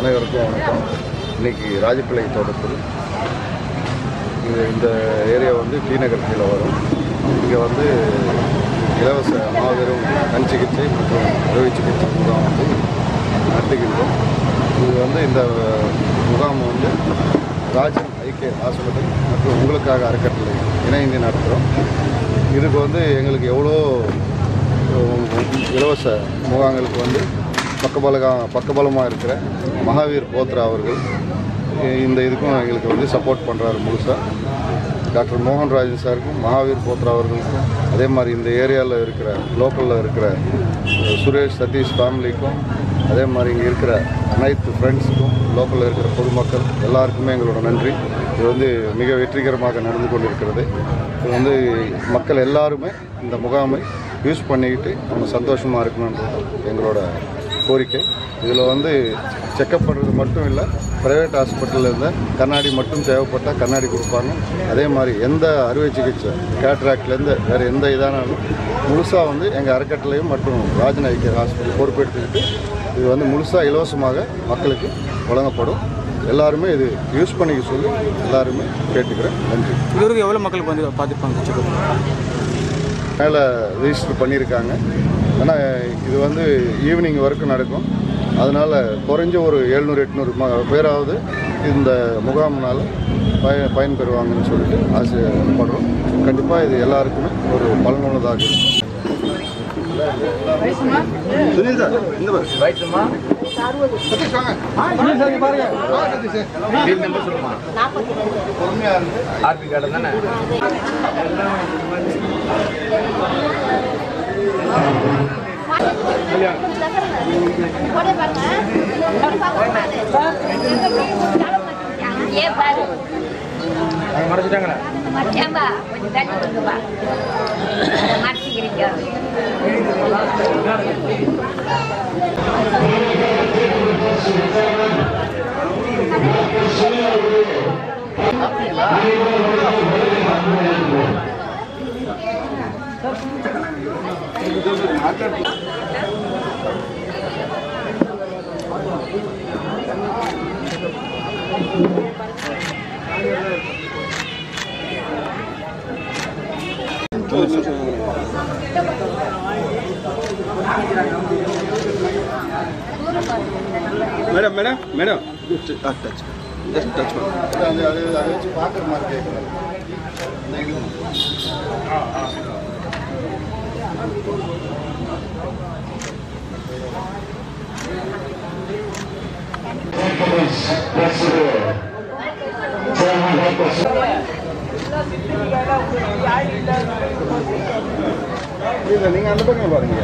அனைவருக்கும் வணக்கம். இன்றைக்கி Raja Pillai தோட்டத்தில் இந்த ஏரியா வந்து T.nagar கீழே வரும். இங்கே வந்து இலவச மாபெரும் கண் சிகிச்சை மற்றும் அறுவை சிகிச்சை முகாம் வந்து நடத்துகின்றோம். இது வந்து இந்த முகாம் வந்து ராஜன் ஹாஸ்பிட்டல் மற்றும் உங்களுக்காக அறக்கட்டளை இணைந்து நடத்துகிறோம். இதுக்கு வந்து எங்களுக்கு எவ்வளோ இலவச முகாங்களுக்கு வந்து பக்கபலமாக இருக்கிற மகாவீர் போத்ரா அவர்கள் இந்த இதுக்கும் எங்களுக்கு வந்து சப்போர்ட் பண்ணுறாரு முழுசாக. டாக்டர் மோகன்ராஜன் சாருக்கும் மகாவீர் போத்ரா அவர்களுக்கும் அதே மாதிரி இந்த ஏரியாவில் இருக்கிற லோக்கலில் இருக்கிற S.Suresh சதீஷ் ஃபேமிலிக்கும் அதே மாதிரி இங்கே இருக்கிற அனைத்து ஃப்ரெண்ட்ஸுக்கும் லோக்கலில் இருக்கிற பொதுமக்கள் எல்லாருக்குமே எங்களோட நன்றி. இது வந்து மிக வெற்றிகரமாக நடந்து கொண்டிருக்கிறது. இது வந்து மக்கள் எல்லாருமே இந்த முகாமை யூஸ் பண்ணிக்கிட்டு அவங்க சந்தோஷமாக இருக்கணுன்றது எங்களோட கோரிக்கை. இதில் வந்து செக்கப் பண்ணுறது மட்டும் இல்லை, ப்ரைவேட் ஹாஸ்பிட்டலில் இருந்த கண்ணாடி மட்டும் தேவைப்பட்டால் கண்ணாடி கொடுப்பாங்க. அதே மாதிரி எந்த அறுவை சிகிச்சை கேட்ராக்ட்லேருந்து வேறு எந்த இதானாலும் முழுசாக வந்து எங்கள் அறக்கட்டளையும் மற்றும் ராஜன் ஹாஸ்பிட்டல் பொறுப்பெடுத்துக்கிட்டு இது வந்து முழுசாக இலவசமாக மக்களுக்கு வழங்கப்படும். எல்லாருமே இது யூஸ் பண்ணிக்க சொல்லி எல்லாருமே கேட்டுக்கிறேன். நன்றி. இதுவரைக்கும் எவ்வளோ மக்களுக்கு வந்து பார்த்துருப்பாங்க? மேலே ரிஜிஸ்டர் பண்ணியிருக்காங்க. ஆனால் இது வந்து ஈவினிங் வரைக்கும் நடக்கும். அதனால் குறைஞ்ச ஒரு 700-800 பேராவது இந்த முகாமினால் பயன்பெறுவாங்கன்னு சொல்லிட்டு ஆசைப்படுறோம். கண்டிப்பாக இது எல்லாருக்குமே ஒரு பலனுள்ளதாக இருக்கும். சுனில் சார் இந்த பொறுமையாக இருந்து ஆர்பி கார்டு தானே மறைச்சிட்டாங்களா? கொஞ்சம் தண்ணி கொடுங்கப்பா, மறைச்சிக்கிறீங்க. Madam madam madam touch just touch பண்ணு. அதை வச்சு பார்க்குற மாதிரி கேட்குறேன். நீங்கள் அந்த பக்கம் பாருங்க.